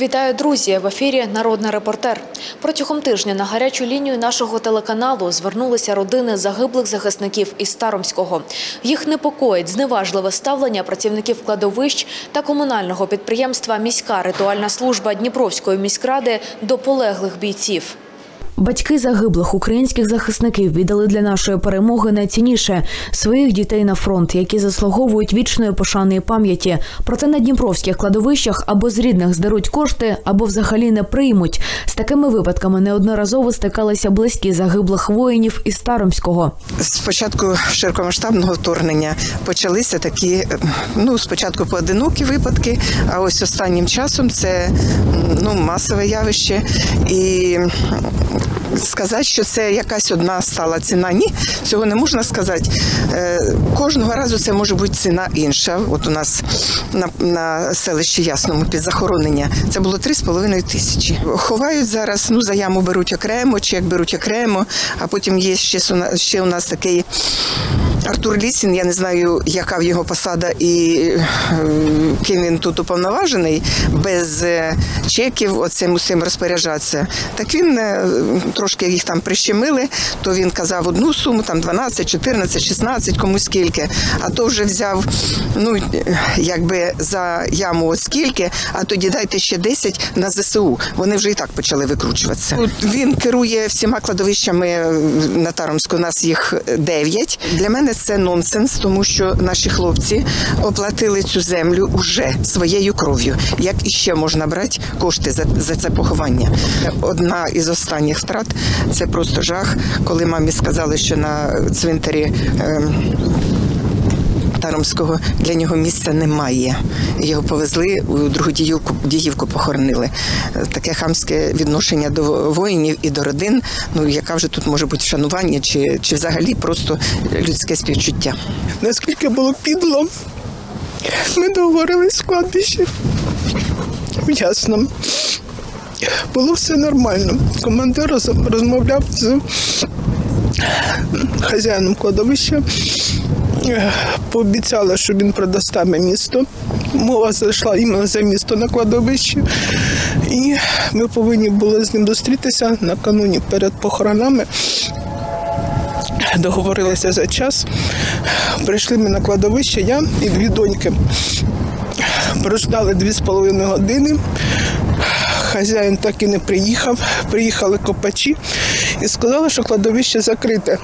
Вітаю, друзі! В ефірі «Народний репортер». Протягом тижня на гарячу лінію нашого телеканалу звернулися родини загиблих захисників із Таромського. Їх непокоїть зневажливе ставлення працівників кладовищ та комунального підприємства «Міська ритуальна служба» Дніпровської міськради до полеглих бійців. Батьки загиблих українських захисників віддали для нашої перемоги найцінніше – своїх дітей на фронт, які заслуговують вічної пошани і пам'яті. Проте на дніпровських кладовищах або з рідних здеруть кошти, або взагалі не приймуть. З такими випадками неодноразово стикалися близькі загиблих воїнів із Таромського. З початку широкомасштабного вторгнення почалися такі, спочатку поодинокі випадки, а ось останнім часом це масове явище. І сказати, що це якась одна стала ціна, ні, цього не можна сказати. Кожного разу це може бути ціна інша. От у нас на селищі Ясному під захоронення це було 3,5 тисячі. Ховають зараз, за яму беруть окремо, чек беруть окремо, а потім є ще у нас такий Артур Лісін, я не знаю, яка в його посада і ким він тут уповноважений, без чеків оцим усім розпоряджатися. Так він трошки їх там прищемили, то він казав одну суму, там 12, 14, 16, комусь скільки, а то вже взяв, за яму от скільки, а тоді дайте ще 10 на ЗСУ. Вони вже і так почали викручуватися. Він керує всіма кладовищами на Таромську, у нас їх 9. Для мене це нонсенс, тому що наші хлопці оплатили цю землю уже своєю кров'ю. Як іще можна брати кошти за це поховання? Одна із останніх втрат – це просто жах, коли мамі сказали, що на цвинтарі Таромського для нього місця немає. Його повезли, у Другодіївку похоронили. Таке хамське відношення до воїнів і до родин, яка вже тут може бути шанування чи взагалі просто людське співчуття. Наскільки було підло, ми договорились в кладбищі. Ясно. Було все нормально. Командир розмовляв з хазяїном кладовища. Пообіцяла, що він продасть місто. Мова зайшла іменно за місто на кладовищі. І ми повинні були з ним зустрітися накануні перед похоронами. Договорилися за час. Прийшли ми на кладовище, я і 2 доньки. Прождали 2,5 години. Хазяїн так і не приїхав. Приїхали копачі і сказали, що кладовище закрите.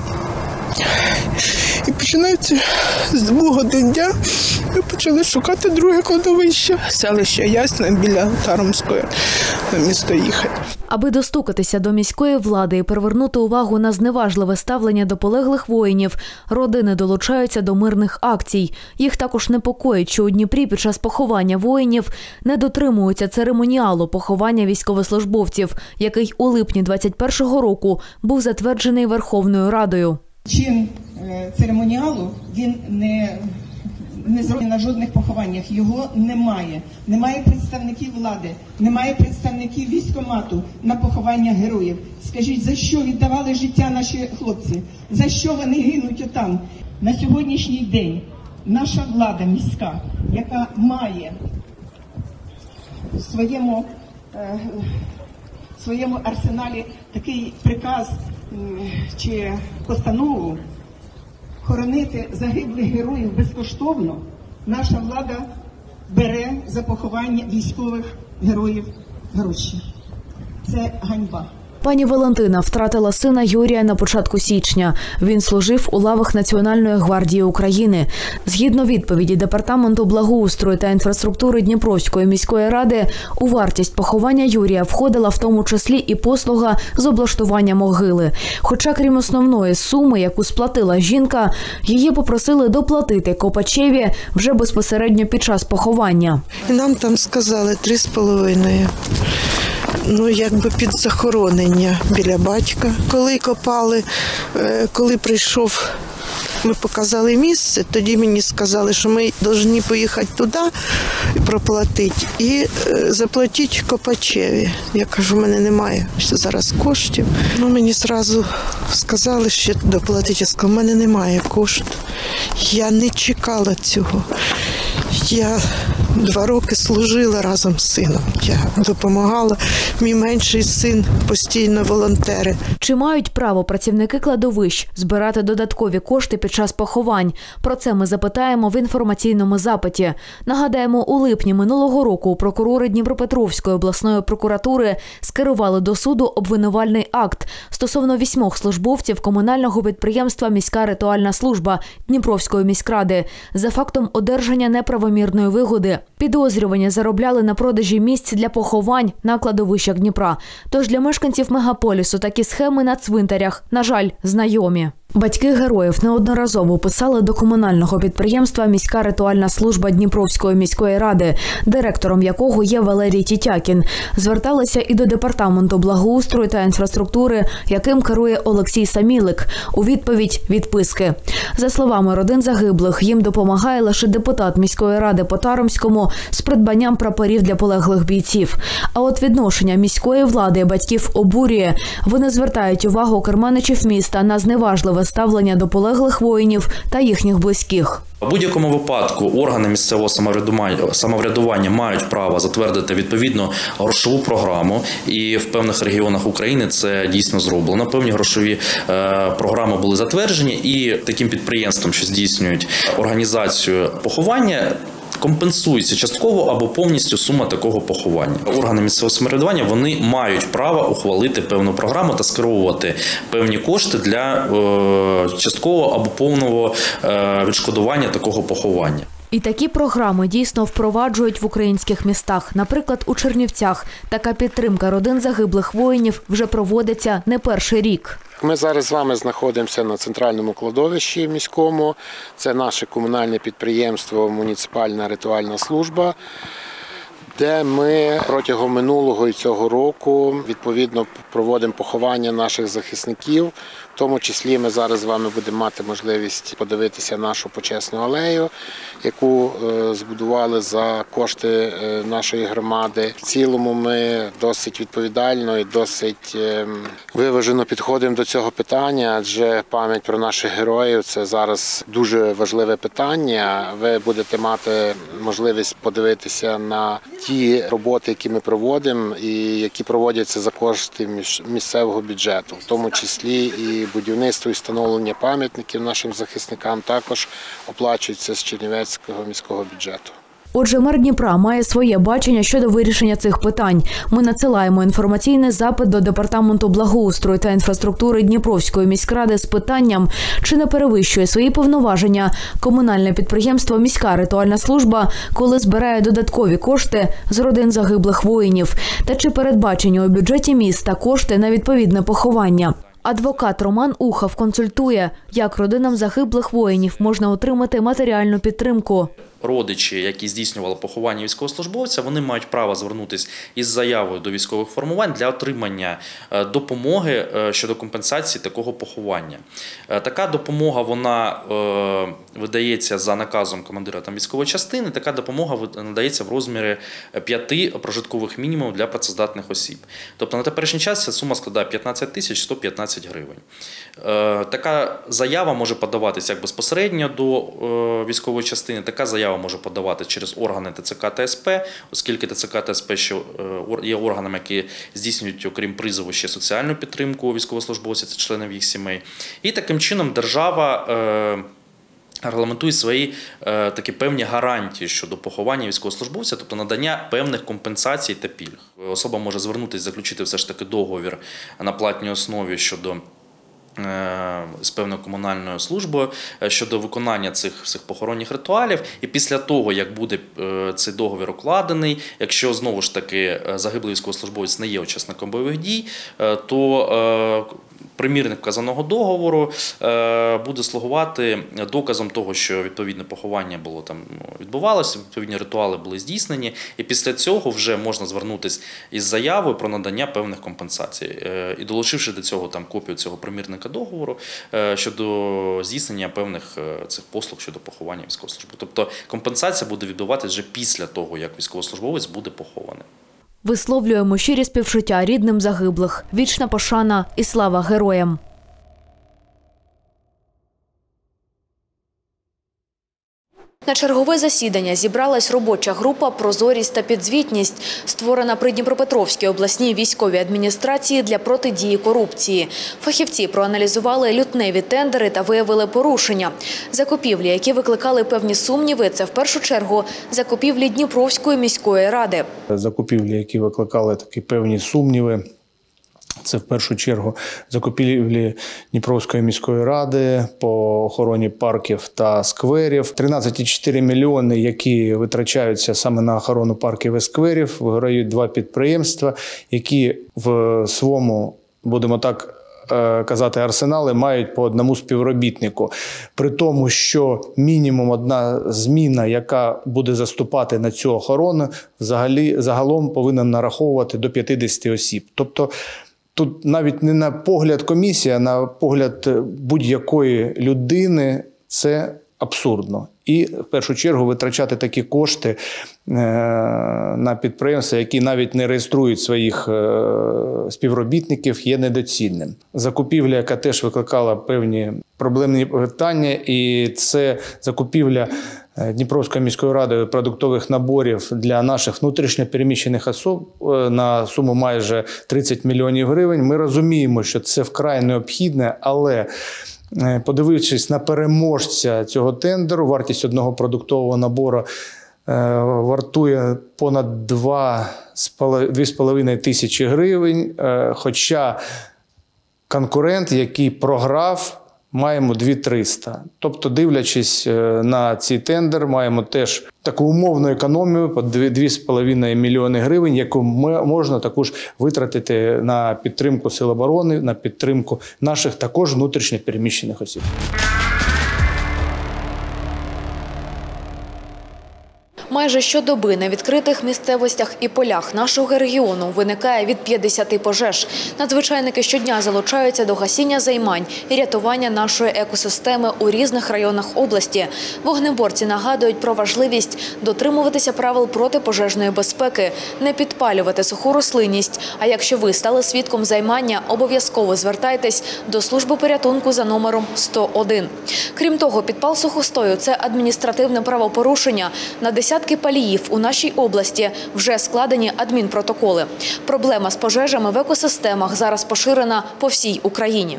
І починаючи з 2 годин дня ми почали шукати друге кладовище. Селище Ясне біля Таромської, на місто їхати. Аби достукатися до міської влади і привернути увагу на зневажливе ставлення до полеглих воїнів, родини долучаються до мирних акцій. Їх також непокоїть, що у Дніпрі під час поховання воїнів не дотримуються церемоніалу поховання військовослужбовців, який у липні 2021 року був затверджений Верховною Радою. Чин церемоніалу, він не зроблений на жодних похованнях, його немає. Немає представників влади, немає представників військкомату на поховання героїв. Скажіть, за що віддавали життя наші хлопці? За що вони гинуть отам? На сьогоднішній день наша влада міська, яка має в своєму арсеналі такий приказ чи постанову хоронити загиблих героїв безкоштовно, наша влада бере за поховання військових героїв гроші. Це ганьба. Пані Валентина втратила сина Юрія на початку січня. Він служив у лавах Національної гвардії України. Згідно відповіді Департаменту благоустрою та інфраструктури Дніпровської міської ради, у вартість поховання Юрія входила в тому числі і послуга з облаштування могили. Хоча крім основної суми, яку сплатила жінка, її попросили доплатити копачеві вже безпосередньо під час поховання. Нам там сказали 3,5. Під захоронення біля батька. Коли копали, коли прийшов, ми показали місце, тоді мені сказали, що ми повинні поїхати туди і проплатити, і заплатити копачеві. Я кажу, в мене немає зараз коштів. Мені одразу сказали, що доплатити. Я сказала, в мене немає коштів. Я не чекала цього. Я 2 роки служила разом з сином. Я допомагала. Мій менший син постійно волонтери. Чи мають право працівники кладовищ збирати додаткові кошти під час поховань? Про це ми запитаємо в інформаційному запиті. Нагадаємо, у липні минулого року прокурори Дніпропетровської обласної прокуратури скерували до суду обвинувальний акт стосовно 8 службовців комунального підприємства «Міська ритуальна служба» Дніпровської міськради за фактом одержання неправомірної вигоди. Підозрювані заробляли на продажі місць для поховань на кладовищах Дніпра. Тож для мешканців мегаполісу такі схеми на цвинтарях, на жаль, знайомі. Батьки героїв неодноразово писали до комунального підприємства «Міська ритуальна служба» Дніпровської міської ради, директором якого є Валерій Тітякін. Зверталися і до департаменту благоустрою та інфраструктури, яким керує Олексій Самілик. У відповідь – відписки. За словами родин загиблих, їм допомагає лише депутат міської ради по Таромському з придбанням прапорів для полеглих бійців. А от відношення міської влади батьків обурює. Вони звертають увагу керманичів міста на зневажливе ставлення до полеглих воїнів та їхніх близьких. У будь-якому випадку органи місцевого самоврядування мають право затвердити відповідну грошову програму, і в певних регіонах України це дійсно зроблено. Певні грошові програми були затверджені, і таким підприємствам, що здійснюють організацію поховання, компенсується частково або повністю сума такого поховання. Органи місцевого самоврядування, вони мають право ухвалити певну програму та скеровувати певні кошти для часткового або повного відшкодування такого поховання. І такі програми дійсно впроваджують в українських містах. Наприклад, у Чернівцях така підтримка родин загиблих воїнів вже проводиться не перший рік. Ми зараз з вами знаходимося на центральному кладовищі міському. Це наше комунальне підприємство «Муніципальна ритуальна служба», де ми протягом минулого і цього року відповідно проводимо поховання наших захисників. В тому числі ми зараз з вами будемо мати можливість подивитися нашу почесну алею, яку збудували за кошти нашої громади. В цілому ми досить відповідально і досить виважено підходимо до цього питання, адже пам'ять про наших героїв – це зараз дуже важливе питання. Ви будете мати можливість подивитися на ті роботи, які ми проводимо і які проводяться за кошти місцевого бюджету, в тому числі і будівництво і встановлення пам'ятників нашим захисникам також оплачується з Чернівецького міського бюджету. Отже, мер Дніпра має своє бачення щодо вирішення цих питань. Ми надсилаємо інформаційний запит до департаменту благоустрою та інфраструктури Дніпровської міськради з питанням, чи не перевищує свої повноваження комунальне підприємство «Міська ритуальна служба», коли збирає додаткові кошти з родин загиблих воїнів, та чи передбачені у бюджеті міста кошти на відповідне поховання. Адвокат Роман Ухов консультує, як родинам загиблих воїнів можна отримати матеріальну підтримку. Родичі, які здійснювали поховання військовослужбовця, вони мають право звернутися із заявою до військових формувань для отримання допомоги щодо компенсації такого поховання. Така допомога, вона видається за наказом командира військової частини, така допомога надається в розмірі 5 прожиткових мінімумів для працездатних осіб. Тобто на теперішній час ця сума складає 15 115 гривень. Така заява може подаватися як безпосередньо до військової частини, така заява може подавати через органи ТЦК та СП, оскільки ТЦК та СП ще є органами, які здійснюють, окрім призову, ще соціальну підтримку військовослужбовців та членів їх сімей. І таким чином держава регламентує свої такі певні гарантії щодо поховання військовослужбовця, тобто надання певних компенсацій та пільг. Особа може звернутися, заключити все ж таки договір на платній основі щодо з певною комунальною службою щодо виконання цих всіх похоронних ритуалів. І після того, як буде цей договір укладений, якщо знову ж таки загиблий військовослужбовець не є учасником бойових дій, то примірник вказаного договору буде слугувати доказом того, що відповідне поховання було там відбувалося, відповідні ритуали були здійснені, і після цього вже можна звернутися із заявою про надання певних компенсацій. І долучивши до цього там копію цього примірника договору щодо здійснення певних цих послуг щодо поховання військовослужбовця. Тобто компенсація буде відбуватися вже після того, як військовослужбовець буде похований. Висловлюємо щирі співчуття рідним загиблих. Вічна пошана і слава героям! На чергове засідання зібралась робоча група «Прозорість та підзвітність», створена при Дніпропетровській обласній військовій адміністрації для протидії корупції. Фахівці проаналізували лютневі тендери та виявили порушення. Закупівлі, які викликали певні сумніви, це в першу чергу закупівлі Дніпровської міської ради. Закупівлі, які викликали такі певні сумніви, це в першу чергу закупівлі Дніпровської міської ради по охороні парків та скверів. 13,4 мільйони, які витрачаються саме на охорону парків і скверів, виграють два підприємства, які в своєму, будемо так казати, арсенали мають по одному співробітнику. При тому, що мінімум одна зміна, яка буде заступати на цю охорону, загалом повинна нараховувати до 50 осіб. Тобто тут навіть не на погляд комісії, а на погляд будь-якої людини це абсурдно. І в першу чергу витрачати такі кошти на підприємства, які навіть не реєструють своїх співробітників, є недоцільним. Закупівля, яка теж викликала певні проблемні питання, і це закупівля Дніпровською міською радою продуктових наборів для наших внутрішньо переміщених осіб на суму майже 30 мільйонів гривень. Ми розуміємо, що це вкрай необхідне, але подивившись на переможця цього тендеру, вартість одного продуктового набору вартує понад 2,5 тисячі гривень, хоча конкурент, який програв, маємо 2300. Тобто, дивлячись на цей тендер, маємо теж таку умовну економію по 2,5 мільйони гривень, яку можна також витратити на підтримку Сил оборони, на підтримку наших також внутрішньо переміщених осіб. Майже щодоби на відкритих місцевостях і полях нашого регіону виникає від 50 пожеж. Надзвичайники щодня залучаються до гасіння займань і рятування нашої екосистеми у різних районах області. Вогнеборці нагадують про важливість дотримуватися правил протипожежної безпеки, не підпалювати суху рослинність. А якщо ви стали свідком займання, обов'язково звертайтесь до служби порятунку за номером 101. Крім того, підпал сухостою – це адміністративне правопорушення. На десятки паліїв у нашій області вже складені адмінпротоколи. Проблема з пожежами в екосистемах зараз поширена по всій Україні.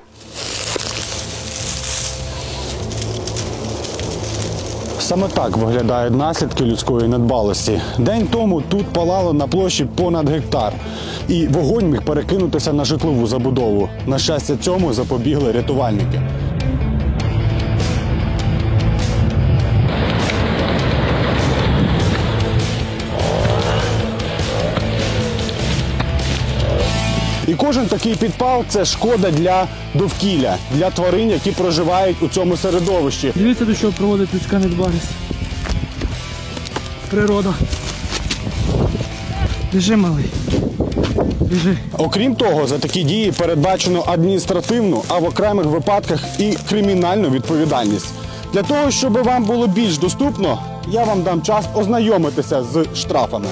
Саме так виглядають наслідки людської недбалості. День тому тут палало на площі понад гектар. І вогонь міг перекинутися на житлову забудову. На щастя, цьому запобігли рятувальники. І кожен такий підпал – це шкода для довкілля, для тварин, які проживають у цьому середовищі. Дивіться, до чого проводить людська недбалість. Природа. Біжи, малий. Біжи. Окрім того, за такі дії передбачено адміністративну, а в окремих випадках і кримінальну відповідальність. Для того, щоб вам було більш доступно, я вам дам час ознайомитися з штрафами.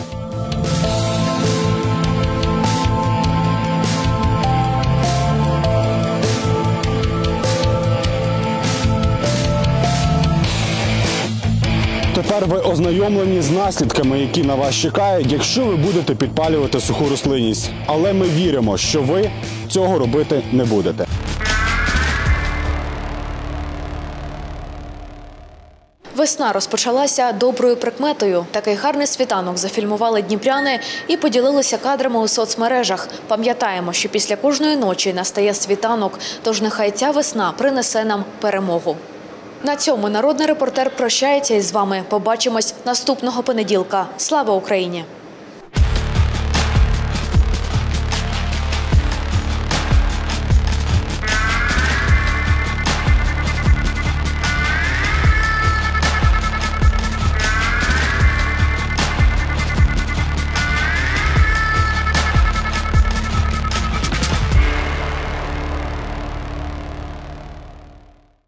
Тепер ви ознайомлені з наслідками, які на вас чекають, якщо ви будете підпалювати суху рослинність. Але ми віримо, що ви цього робити не будете. Весна розпочалася доброю прикметою. Такий гарний світанок зафільмували дніпряни і поділилися кадрами у соцмережах. Пам'ятаємо, що після кожної ночі настає світанок, тож нехай ця весна принесе нам перемогу. На цьому «Народний репортер» прощається із вами. Побачимось наступного понеділка. Слава Україні!